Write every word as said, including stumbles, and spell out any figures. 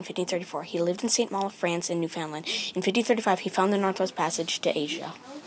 In fifteen thirty-four, he lived in Saint Malo, France, and Newfoundland. In fifteen thirty-five, he found the Northwest Passage to Asia.